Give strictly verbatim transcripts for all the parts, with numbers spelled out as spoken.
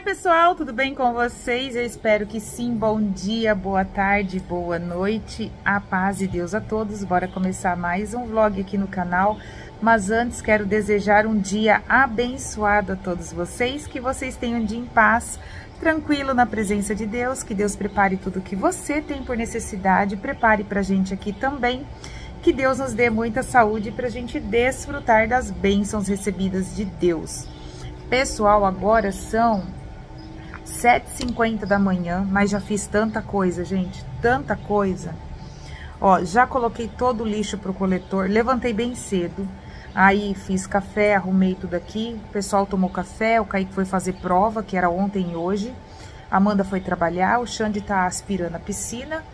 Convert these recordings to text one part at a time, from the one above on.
pessoal, tudo bem com vocês? Eu espero que sim. Bom dia, boa tarde, boa noite, a paz de Deus a todos. Bora começar mais um vlog aqui no canal, mas antes quero desejar um dia abençoado a todos vocês, que vocês tenham um dia em paz, tranquilo na presença de Deus, que Deus prepare tudo que você tem por necessidade, prepare pra gente aqui também, que Deus nos dê muita saúde pra gente desfrutar das bênçãos recebidas de Deus. Pessoal, agora são sete e cinquenta da manhã, mas já fiz tanta coisa, gente, tanta coisa. Ó, já coloquei todo o lixo pro coletor, levantei bem cedo, aí fiz café, arrumei tudo aqui, o pessoal tomou café, o Kaique foi fazer prova, que era ontem e hoje, a Amanda foi trabalhar, o Xande tá aspirando a piscina,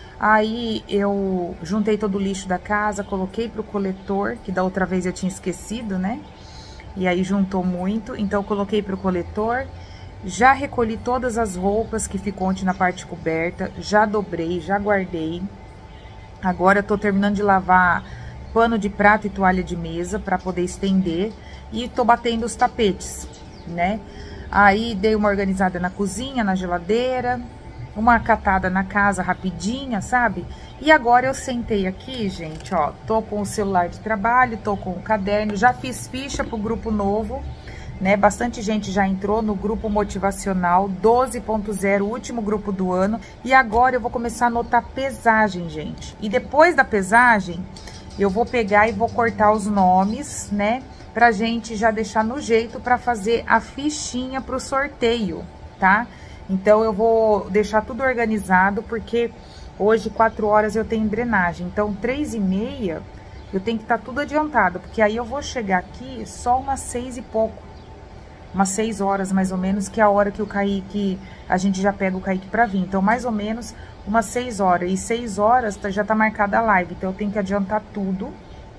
aí eu juntei todo o lixo da casa, coloquei pro coletor, que da outra vez eu tinha esquecido, né? E aí juntou muito, então eu coloquei pro coletor, já recolhi todas as roupas que ficou ontem na parte coberta, já dobrei, já guardei. Agora eu tô terminando de lavar pano de prato e toalha de mesa para poder estender e tô batendo os tapetes, né? Aí dei uma organizada na cozinha, na geladeira, uma catada na casa rapidinha, sabe? E agora eu sentei aqui, gente, ó, tô com o celular de trabalho, tô com o caderno, já fiz ficha pro grupo novo, né? Bastante gente já entrou no grupo motivacional doze ponto zero, último grupo do ano. E agora eu vou começar a anotar pesagem, gente. E depois da pesagem, eu vou pegar e vou cortar os nomes, né? Pra gente já deixar no jeito pra fazer a fichinha pro sorteio, tá? Então eu vou deixar tudo organizado, porque hoje, quatro horas, eu tenho drenagem. Então, três e meia, eu tenho que estar tudo adiantado, porque aí eu vou chegar aqui só umas seis e pouco. Umas seis horas, mais ou menos, que é a hora que o Kaique, a gente já pega o Kaique pra vir. Então, mais ou menos, umas seis horas. E seis horas já tá marcada a live, então eu tenho que adiantar tudo,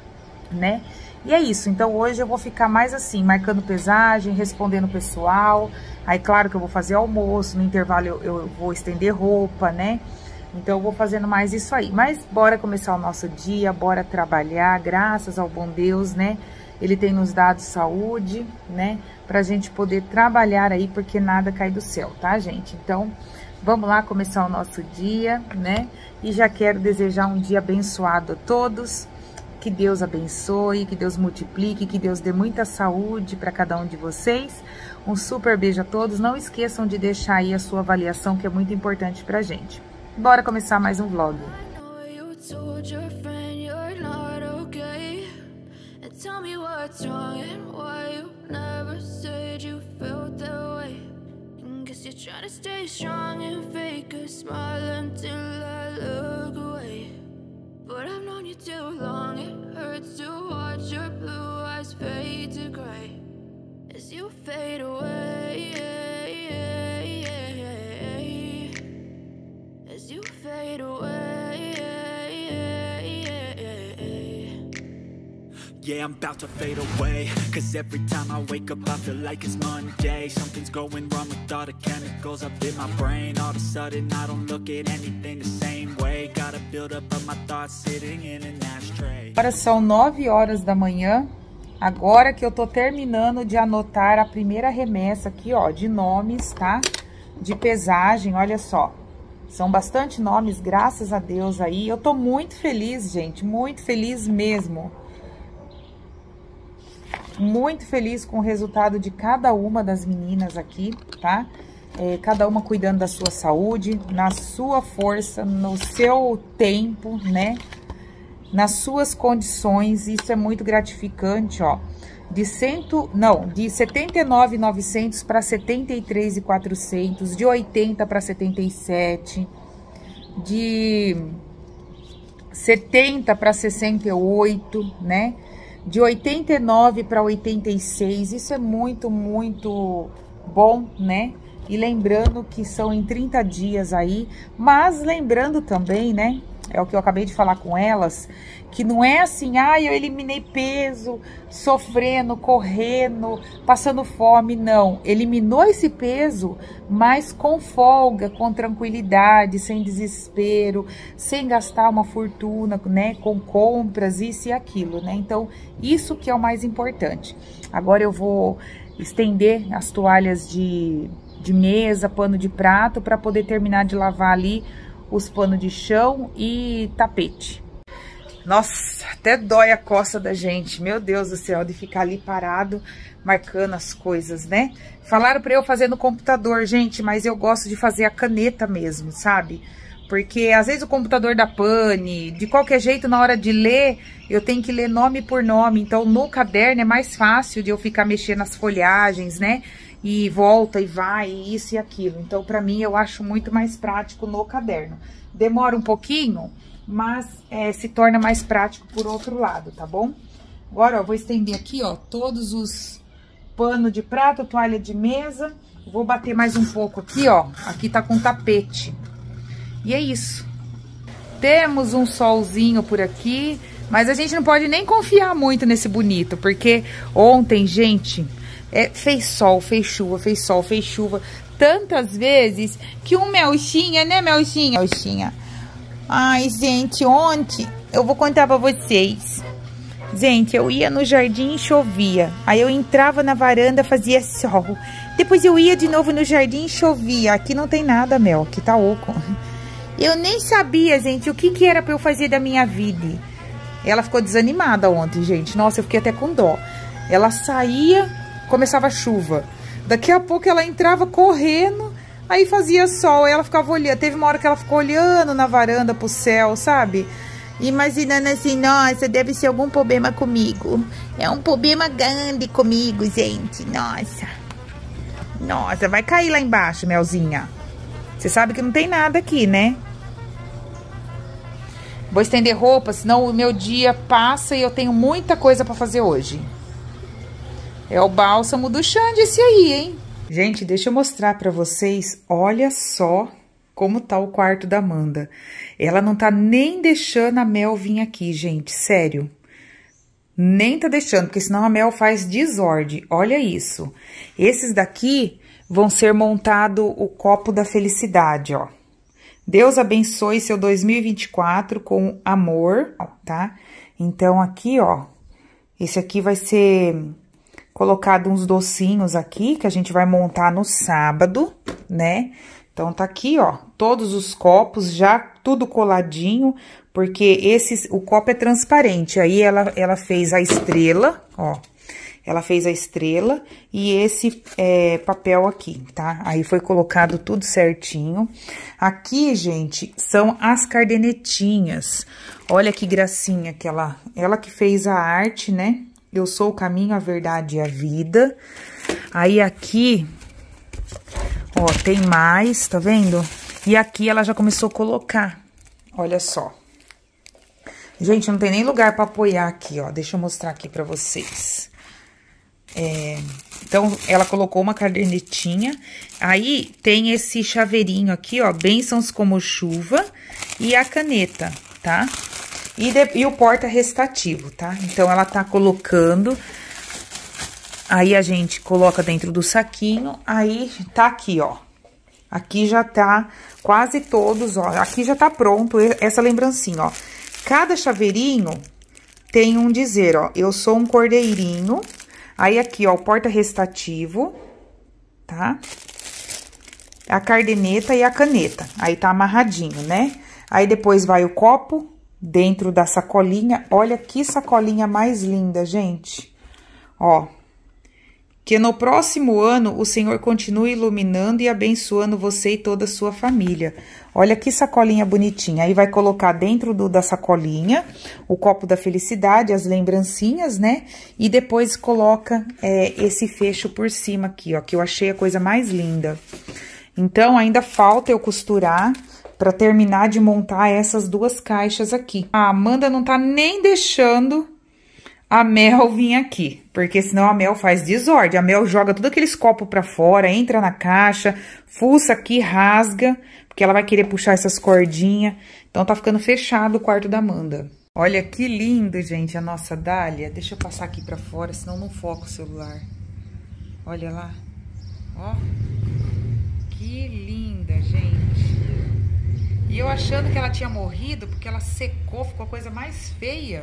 né? E é isso, então hoje eu vou ficar mais assim, marcando pesagem, respondendo o pessoal. Aí, claro que eu vou fazer almoço, no intervalo eu, eu vou estender roupa, né? Então, eu vou fazendo mais isso aí. Mas, bora começar o nosso dia, bora trabalhar, graças ao bom Deus, né? Ele tem nos dado saúde, né? Pra gente poder trabalhar aí, porque nada cai do céu, tá, gente? Então, vamos lá começar o nosso dia, né? E já quero desejar um dia abençoado a todos. Que Deus abençoe, que Deus multiplique, que Deus dê muita saúde para cada um de vocês. Um super beijo a todos. Não esqueçam de deixar aí a sua avaliação, que é muito importante pra gente. Bora começar mais um vlog. But I've known you too long, it hurts to watch your blue eyes fade to gray as you fade away, as you fade away. Yeah, I'm about to fade away, cause every time I wake up I feel like it's Monday. Something's going wrong with all the chemicals up in my brain. All of a sudden I don't look at anything the same way. Gotta build up of my thoughts sitting in an ashtray. Agora são nove horas da manhã. Agora que eu tô terminando de anotar a primeira remessa aqui, ó, de nomes, tá? De pesagem, olha só. São bastante nomes, graças a Deus aí. Eu tô muito feliz, gente, muito feliz mesmo. Muito feliz com o resultado de cada uma das meninas aqui, tá? É, cada uma cuidando da sua saúde, na sua força, no seu tempo, né? Nas suas condições, isso é muito gratificante, ó. De cento, não, de setenta e nove mil e novecentos para setenta e três mil e quatrocentos, de oitenta para setenta e sete, de setenta para sessenta e oito, né? De oitenta e nove para oitenta e seis, isso é muito, muito bom, né? E lembrando que são em trinta dias aí, mas lembrando também, né? É o que eu acabei de falar com elas, que não é assim, ah, eu eliminei peso, sofrendo, correndo, passando fome, não. Eliminou esse peso, mas com folga, com tranquilidade, sem desespero, sem gastar uma fortuna, né, com compras, isso e aquilo, né? Então, isso que é o mais importante. Agora eu vou estender as toalhas de de mesa, pano de prato, para poder terminar de lavar ali os panos de chão e tapete. Nossa, até dói a costa da gente, meu Deus do céu, de ficar ali parado, marcando as coisas, né? Falaram pra eu fazer no computador, gente, mas eu gosto de fazer a caneta mesmo, sabe? Porque às vezes o computador dá pane, de qualquer jeito, na hora de ler, eu tenho que ler nome por nome. Então, no caderno é mais fácil de eu ficar mexendo nas folhagens, né? E volta e vai, e isso e aquilo. Então, pra mim, eu acho muito mais prático no caderno. Demora um pouquinho, mas é, se torna mais prático por outro lado, tá bom? Agora, ó, vou estender aqui, ó, todos os panos de prato, toalha de mesa. Vou bater mais um pouco aqui, ó. Aqui tá com tapete. E é isso. Temos um solzinho por aqui, mas a gente não pode nem confiar muito nesse bonito, porque ontem, gente, é, fez sol, fez chuva, fez sol, fez chuva, tantas vezes que um Melchinha, né, Melchinha? Melchinha. Ai, gente, ontem, eu vou contar pra vocês. Gente, eu ia no jardim e chovia. Aí eu entrava na varanda, fazia sol. Depois eu ia de novo no jardim e chovia. Aqui não tem nada, Mel, aqui tá oco. Eu nem sabia, gente, o que que era pra eu fazer da minha vida. Ela ficou desanimada ontem, gente. Nossa, eu fiquei até com dó. Ela saía, começava a chuva. Daqui a pouco ela entrava correndo, aí fazia sol. Aí ela ficava olhando. Teve uma hora que ela ficou olhando na varanda pro céu, sabe? Imaginando assim, nossa, deve ser algum problema comigo. É um problema grande comigo, gente. Nossa. Nossa, vai cair lá embaixo, Melzinha. Você sabe que não tem nada aqui, né? Vou estender roupa, senão o meu dia passa e eu tenho muita coisa pra fazer hoje. É o bálsamo do Xande esse aí, hein? Gente, deixa eu mostrar pra vocês. Olha só como tá o quarto da Amanda. Ela não tá nem deixando a Mel vir aqui, gente. Sério. Nem tá deixando, porque senão a Mel faz desordem. Olha isso. Esses daqui vão ser montado o copo da felicidade, ó. Deus abençoe seu dois mil e vinte e quatro com amor, tá? Então, aqui, ó, esse aqui vai ser colocado uns docinhos aqui, que a gente vai montar no sábado, né? Então, tá aqui, ó, todos os copos já tudo coladinho, porque esse, o copo é transparente. Aí, ela, ela fez a estrela, ó. Ela fez a estrela e esse é, papel aqui, tá? Aí foi colocado tudo certinho. Aqui, gente, são as cardenetinhas. Olha que gracinha que ela... Ela que fez a arte, né? Eu sou o caminho, a verdade e a vida. Aí aqui, ó, tem mais, tá vendo? E aqui ela já começou a colocar. Olha só. Gente, não tem nem lugar pra apoiar aqui, ó. Deixa eu mostrar aqui pra vocês. É, então, ela colocou uma cadernetinha, aí tem esse chaveirinho aqui, ó, bênçãos como chuva, e a caneta, tá? E, de, e o porta restativo, tá? Então, ela tá colocando, aí a gente coloca dentro do saquinho, aí tá aqui, ó. Aqui já tá quase todos, ó, aqui já tá pronto essa lembrancinha, ó. Cada chaveirinho tem um dizer, ó, eu sou um cordeirinho. Aí, aqui, ó, o porta restativo, tá? A cardeneta e a caneta. Aí, tá amarradinho, né? Aí, depois vai o copo dentro da sacolinha. Olha que sacolinha mais linda, gente. Ó. Que no próximo ano, o Senhor continue iluminando e abençoando você e toda a sua família. Olha que sacolinha bonitinha. Aí, vai colocar dentro do, da sacolinha o copo da felicidade, as lembrancinhas, né? E depois coloca é, esse fecho por cima aqui, ó. Que eu achei a coisa mais linda. Então, ainda falta eu costurar para terminar de montar essas duas caixas aqui. A Amanda não tá nem deixando a Mel vir aqui, porque senão a Mel faz desordem. A Mel joga tudo aqueles copos pra fora, entra na caixa, fuça aqui, rasga, porque ela vai querer puxar essas cordinhas. Então, tá ficando fechado o quarto da Amanda. Olha que lindo, gente, a nossa dália. Deixa eu passar aqui pra fora, senão não foca o celular. Olha lá. Ó. Que linda, gente. E eu achando que ela tinha morrido, porque ela secou, ficou a coisa mais feia.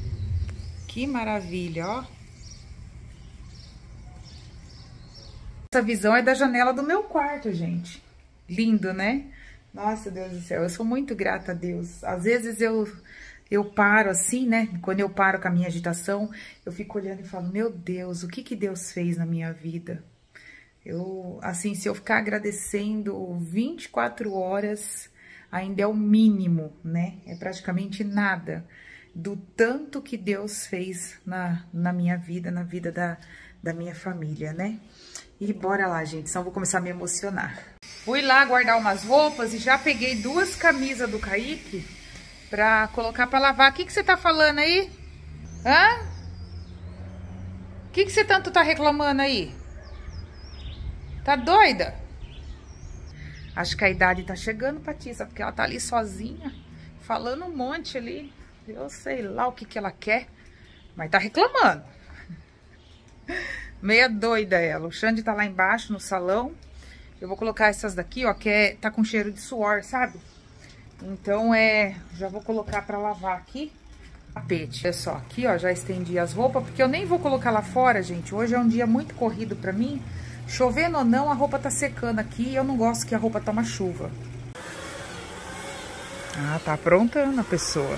Que maravilha, ó. Essa visão é da janela do meu quarto, gente. Lindo, né? Nossa, Deus do céu, eu sou muito grata a Deus. Às vezes eu, eu paro assim, né? Quando eu paro com a minha agitação, eu fico olhando e falo, meu Deus, o que que Deus fez na minha vida? Eu, assim, se eu ficar agradecendo vinte e quatro horas, ainda é o mínimo, né? É praticamente nada do tanto que Deus fez na, na minha vida, na vida da, da minha família, né? E bora lá, gente, senão eu vou começar a me emocionar. Fui lá guardar umas roupas e já peguei duas camisas do Kaique pra colocar pra lavar. O que que você tá falando aí? Hã? O que que você tanto tá reclamando aí? Tá doida? Acho que a idade tá chegando, Patrícia, porque ela tá ali sozinha, falando um monte ali. Eu sei lá o que que ela quer, mas tá reclamando. Meia doida ela. O Xande tá lá embaixo no salão. Eu vou colocar essas daqui, ó, que é, tá com cheiro de suor, sabe? Então, é... já vou colocar pra lavar aqui. Tapete. Olha só, aqui, ó, já estendi as roupas, porque eu nem vou colocar lá fora, gente. Hoje é um dia muito corrido pra mim. Chovendo ou não, a roupa tá secando aqui e eu não gosto que a roupa toma chuva. Ah, tá aprontando a pessoa.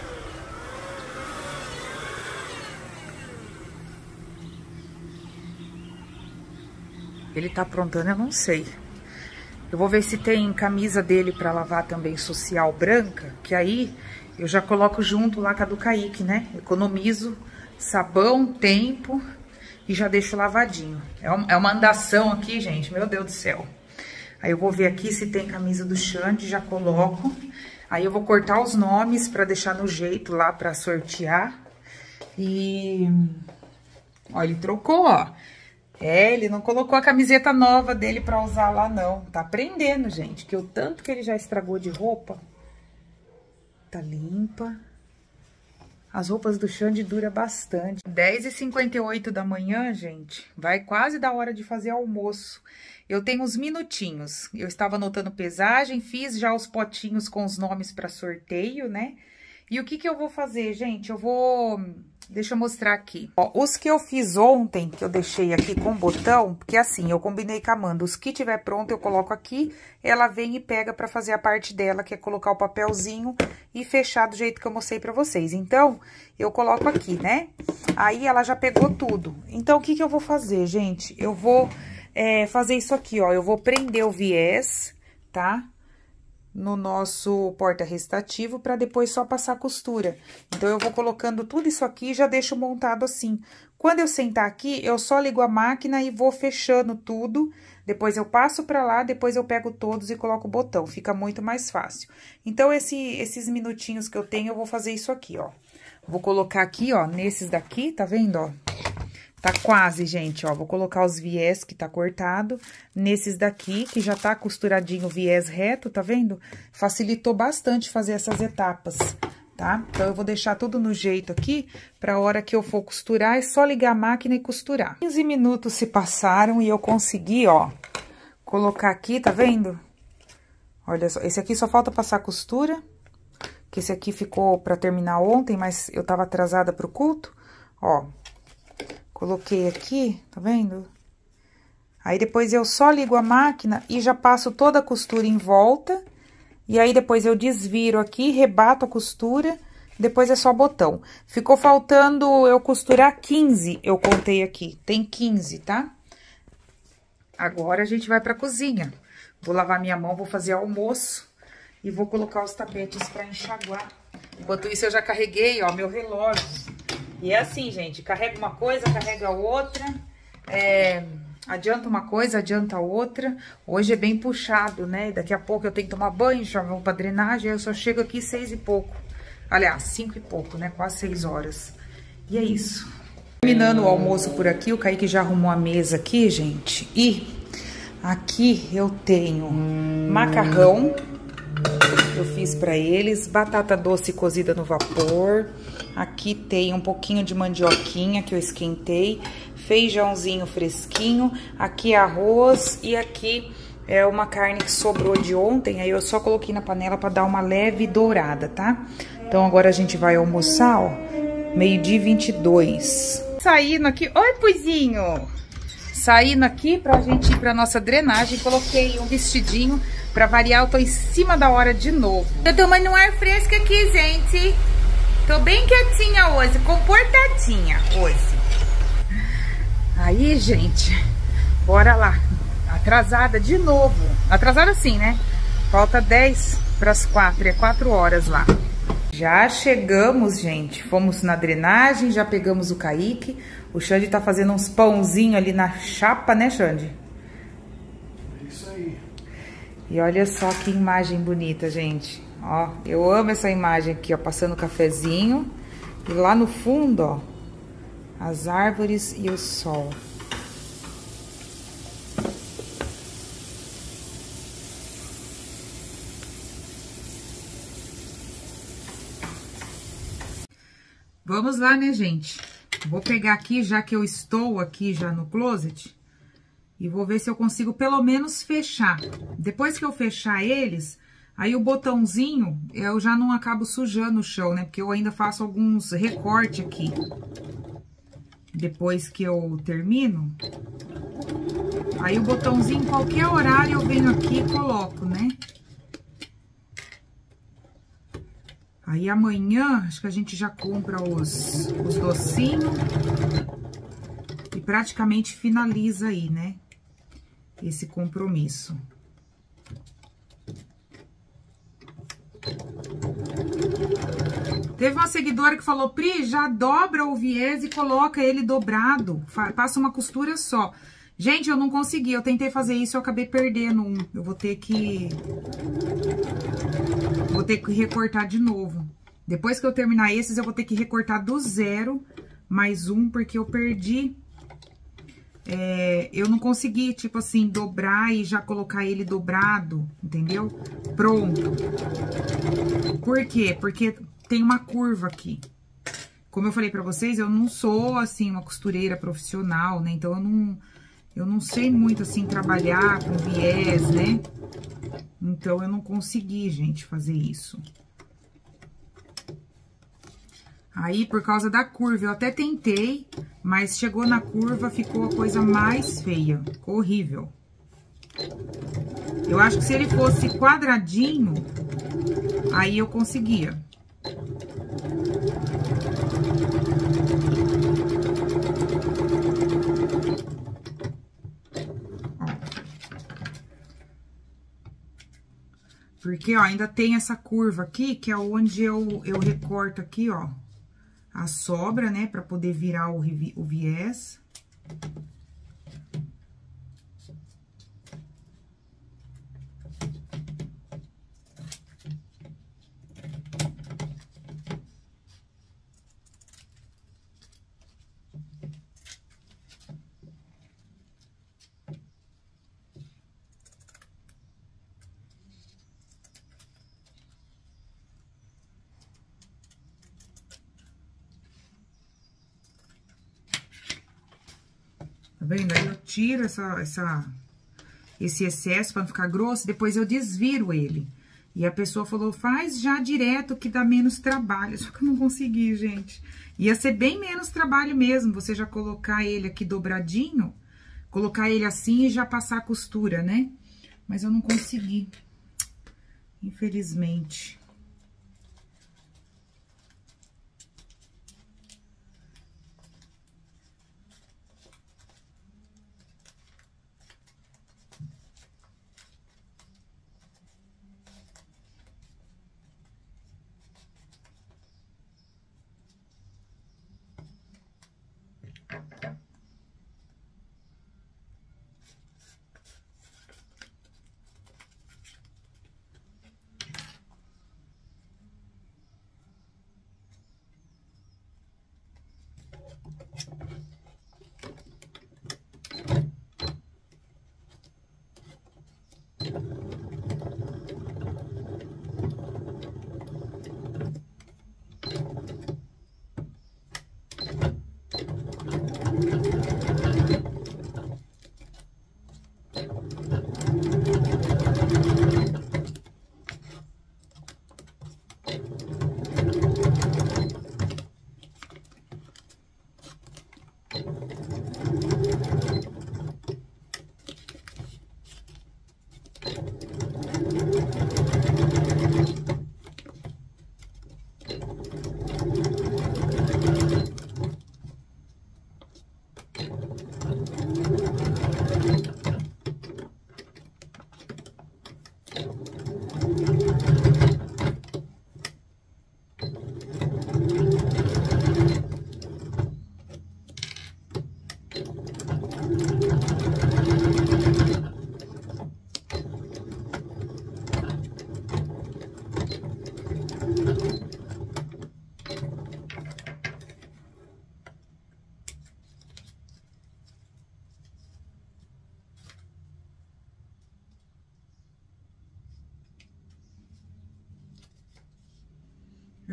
Ele tá aprontando, eu não sei. Eu vou ver se tem camisa dele pra lavar também, social, branca. Que aí eu já coloco junto lá com a do Kaique, né? Economizo sabão, tempo e já deixo lavadinho. É uma andação aqui, gente, meu Deus do céu. Aí eu vou ver aqui se tem camisa do Xande, já coloco. Aí eu vou cortar os nomes pra deixar no jeito lá pra sortear. E... ó, ele trocou, ó. É, ele não colocou a camiseta nova dele pra usar lá, não. Tá aprendendo, gente, que o tanto que ele já estragou de roupa. Tá limpa. As roupas do Xande duram bastante. dez e cinquenta e oito da manhã, gente. Vai quase da hora de fazer almoço. Eu tenho uns minutinhos. Eu estava anotando pesagem, fiz já os potinhos com os nomes pra sorteio, né? E o que que eu vou fazer, gente? Eu vou... deixa eu mostrar aqui. Ó, os que eu fiz ontem, que eu deixei aqui com botão, porque assim, eu combinei com a Amanda. Os que tiver pronto, eu coloco aqui, ela vem e pega pra fazer a parte dela, que é colocar o papelzinho e fechar do jeito que eu mostrei pra vocês. Então, eu coloco aqui, né? Aí, ela já pegou tudo. Então, o que que eu vou fazer, gente? Eu vou é, fazer isso aqui, ó. Eu vou prender o viés, tá? No nosso porta-restativo, para depois só passar costura. Então, eu vou colocando tudo isso aqui e já deixo montado assim. Quando eu sentar aqui, eu só ligo a máquina e vou fechando tudo. Depois eu passo para lá, depois eu pego todos e coloco o botão. Fica muito mais fácil. Então, esse, esses minutinhos que eu tenho, eu vou fazer isso aqui, ó. Vou colocar aqui, ó, nesses daqui, tá vendo, ó? Tá quase, gente, ó, vou colocar os viés que tá cortado nesses daqui, que já tá costuradinho o viés reto, tá vendo? Facilitou bastante fazer essas etapas, tá? Então, eu vou deixar tudo no jeito aqui, pra hora que eu for costurar, é só ligar a máquina e costurar. quinze minutos se passaram e eu consegui, ó, colocar aqui, tá vendo? Olha só, esse aqui só falta passar costura, que esse aqui ficou pra terminar ontem, mas eu tava atrasada pro culto, ó. Coloquei aqui, tá vendo? Aí, depois eu só ligo a máquina e já passo toda a costura em volta. E aí, depois eu desviro aqui, rebato a costura, depois é só botão. Ficou faltando eu costurar quinze, eu contei aqui. Tem quinze, tá? Agora, a gente vai pra cozinha. Vou lavar minha mão, vou fazer almoço e vou colocar os tapetes pra enxaguar. Enquanto isso, eu já carreguei, ó, meu relógio. E é assim, gente, carrega uma coisa, carrega outra, é, adianta uma coisa, adianta outra. Hoje é bem puxado, né? Daqui a pouco eu tenho que tomar banho, já vou pra drenagem, eu só chego aqui seis e pouco. Aliás, cinco e pouco, né? Quase seis horas. E é isso. Terminando o almoço por aqui, o Kaique já arrumou a mesa aqui, gente. E aqui eu tenho macarrão, eu fiz pra eles, batata doce cozida no vapor. Aqui tem um pouquinho de mandioquinha que eu esquentei, feijãozinho fresquinho, aqui arroz e aqui é uma carne que sobrou de ontem, aí eu só coloquei na panela pra dar uma leve dourada, tá? Então agora a gente vai almoçar, ó, meio-dia e vinte e dois. Saindo aqui, oi, Puizinho! saindo aqui pra gente ir pra nossa drenagem, coloquei um vestidinho. Pra variar, eu tô em cima da hora de novo. Tô tomando um ar fresco aqui, gente. Tô bem quietinha hoje, comportadinha hoje. Aí, gente, bora lá. Atrasada de novo. Atrasada sim, né? Falta dez para as quatro, é quatro horas lá. Já chegamos, gente. Fomos na drenagem, já pegamos o Kaique. O Xande tá fazendo uns pãozinhos ali na chapa, né, Xande? É isso aí. E olha só que imagem bonita, gente. Ó, eu amo essa imagem aqui, ó, passando o cafezinho. E lá no fundo, ó, as árvores e o sol. Vamos lá, né, gente? Vou pegar aqui, já que eu estou aqui já no closet, e vou ver se eu consigo pelo menos fechar. Depois que eu fechar eles, aí o botãozinho, eu já não acabo sujando o chão, né? Porque eu ainda faço alguns recortes aqui. Depois que eu termino, aí o botãozinho, em qualquer horário, eu venho aqui e coloco, né? Aí amanhã, acho que a gente já compra os, os docinhos e praticamente finaliza aí, né? Esse compromisso. Teve uma seguidora que falou, Pri, já dobra o viés e coloca ele dobrado, passa uma costura só. Gente, eu não consegui, eu tentei fazer isso, eu acabei perdendo um. Eu vou ter que... Vou ter que recortar de novo. Depois que eu terminar esses, eu vou ter que recortar do zero, mais um, porque eu perdi... É, eu não consegui, tipo assim, dobrar e já colocar ele dobrado, entendeu? Pronto. Por quê? Porque tem uma curva aqui. Como eu falei pra vocês, eu não sou, assim, uma costureira profissional, né? Então, eu não, eu não sei muito, assim, trabalhar com viés, né? Então, eu não consegui, gente, fazer isso. Aí, por causa da curva, eu até tentei, mas chegou na curva, ficou a coisa mais feia. Ficou horrível. Eu acho que se ele fosse quadradinho, aí eu conseguia. Porque, ó, ainda tem essa curva aqui, que é onde eu, eu recorto aqui, ó, a sobra, né, pra poder virar o, o viés. Tá vendo? Aí eu tiro essa, essa, esse excesso pra não ficar grosso, depois eu desviro ele. E a pessoa falou, faz já direto que dá menos trabalho. Só que eu não consegui, gente. Ia ser bem menos trabalho mesmo, você já colocar ele aqui dobradinho, colocar ele assim e já passar a costura, né? Mas eu não consegui, infelizmente.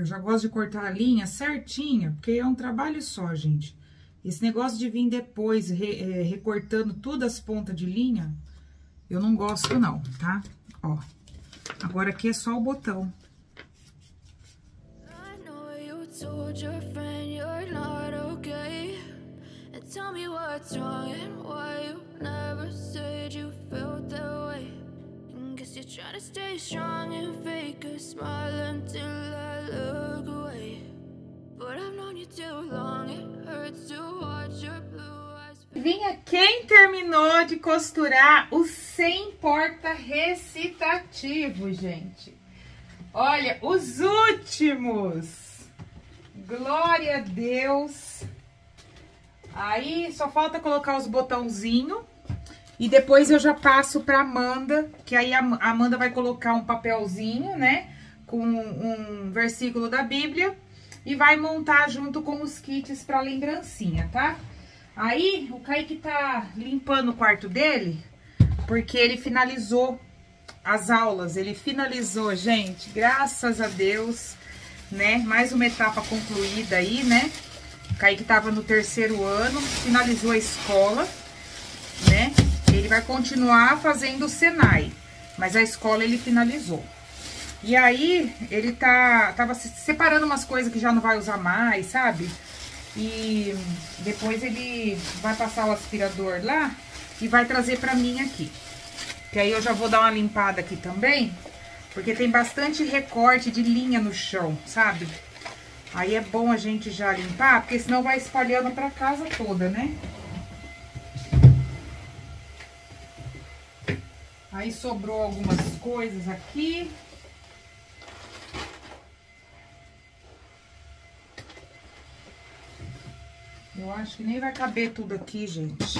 Eu já gosto de cortar a linha certinha, porque é um trabalho só, gente. Esse negócio de vir depois re, é, recortando todas as pontas de linha, eu não gosto não, tá? Ó, agora aqui é só o botão. Tell me what's wrong and why you never said you felt that way. And guess you're trying to stay strong and fake a smile until I look away. But I've known you too long, it hurts to watch your blue eyes. Vinha quem terminou de costurar o sem porta recitativo, gente. Olha, os últimos. Glória a Deus. Aí só falta colocar os botãozinhos e depois eu já passo pra Amanda, que aí a Amanda vai colocar um papelzinho, né, com um versículo da Bíblia e vai montar junto com os kits pra lembrancinha, tá? Aí o Kaique tá limpando o quarto dele, porque ele finalizou as aulas, ele finalizou, gente, graças a Deus, né, mais uma etapa concluída aí, né? Kaique tava no terceiro ano, finalizou a escola, né? Ele vai continuar fazendo o Senai, mas a escola ele finalizou. E aí, ele tá, tava separando umas coisas que já não vai usar mais, sabe? E depois ele vai passar o aspirador lá e vai trazer pra mim aqui. Que aí eu já vou dar uma limpada aqui também, porque tem bastante recorte de linha no chão, sabe? Aí é bom a gente já limpar, porque senão vai espalhando pra casa toda, né? Aí sobrou algumas coisas aqui. Eu acho que nem vai caber tudo aqui, gente.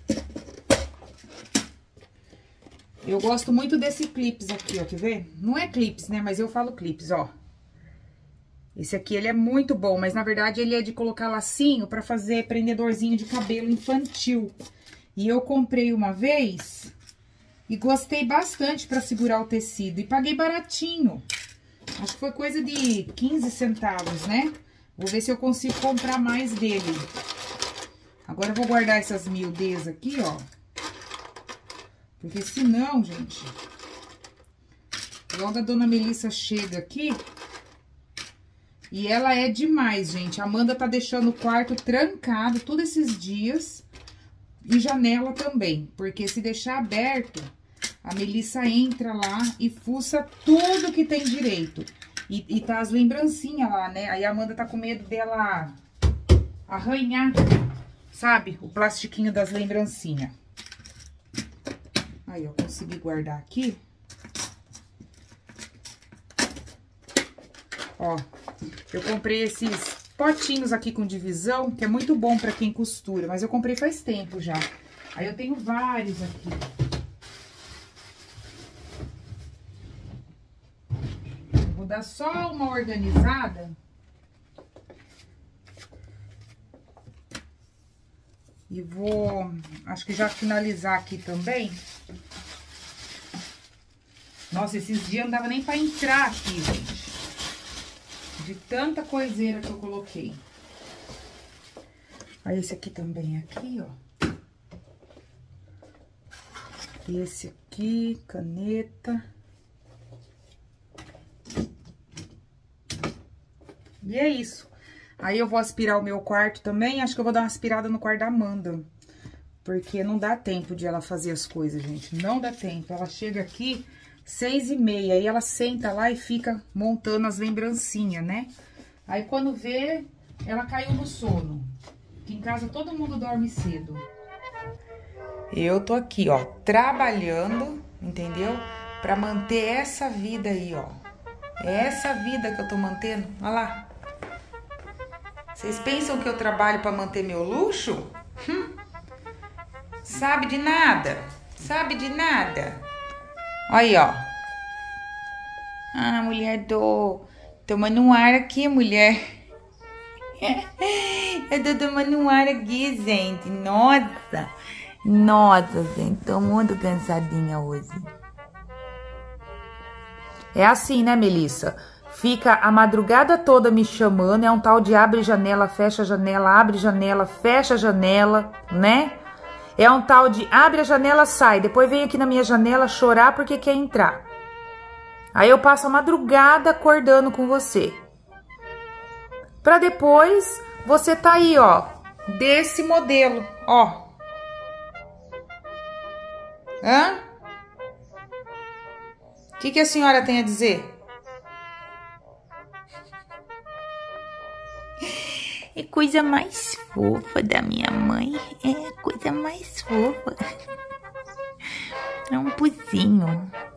Eu gosto muito desse clips aqui, ó, quer ver? Não é clips, né? Mas eu falo clips, ó. Esse aqui, ele é muito bom, mas na verdade ele é de colocar lacinho pra fazer prendedorzinho de cabelo infantil. E eu comprei uma vez e gostei bastante pra segurar o tecido. E paguei baratinho. Acho que foi coisa de quinze centavos, né? Vou ver se eu consigo comprar mais dele. Agora eu vou guardar essas miudezas aqui, ó. Porque senão, gente... Logo a dona Melissa chega aqui... E ela é demais, gente. A Amanda tá deixando o quarto trancado todos esses dias. E janela também. Porque se deixar aberto, a Melissa entra lá e fuça tudo que tem direito. E, e tá as lembrancinhas lá, né? Aí a Amanda tá com medo dela arranhar, sabe? O plastiquinho das lembrancinhas. Aí, eu consegui guardar aqui. Ó, eu comprei esses potinhos aqui com divisão, que é muito bom pra quem costura, mas eu comprei faz tempo já. Aí eu tenho vários aqui. Vou dar só uma organizada. E vou, acho que já finalizar aqui também. Nossa, esses dias não dava nem pra entrar aqui, gente. De tanta coiseira que eu coloquei. Aí esse aqui também, aqui, ó. E esse aqui, caneta. E é isso. Aí eu vou aspirar o meu quarto também. Acho que eu vou dar uma aspirada no quarto da Amanda. Porque não dá tempo de ela fazer as coisas, gente. Não dá tempo. Ela chega aqui... Seis e meia, aí ela senta lá e fica montando as lembrancinhas, né? Aí quando vê, ela caiu no sono. Aqui em casa todo mundo dorme cedo. Eu tô aqui, ó, trabalhando, entendeu? Pra manter essa vida aí, ó. É essa vida que eu tô mantendo, olha lá. Vocês pensam que eu trabalho pra manter meu luxo? Hum. Sabe de nada, sabe de nada. Olha aí, ó. Ah, mulher, tô tomando um ar aqui, mulher. Eu tô tomando um ar aqui, gente. Nossa. Nossa, gente. Tô muito cansadinha hoje. É assim, né, Melissa? fica a madrugada toda me chamando, é um tal de abre janela, fecha janela, abre janela, fecha janela, né? É um tal de abre a janela, sai, depois vem aqui na minha janela chorar porque quer entrar. Aí eu passo a madrugada acordando com você. Pra depois você tá aí, ó, desse modelo, ó. Hã? O que que a senhora tem a dizer? É coisa mais fofa da minha mãe. É coisa mais fofa. É um puzinho.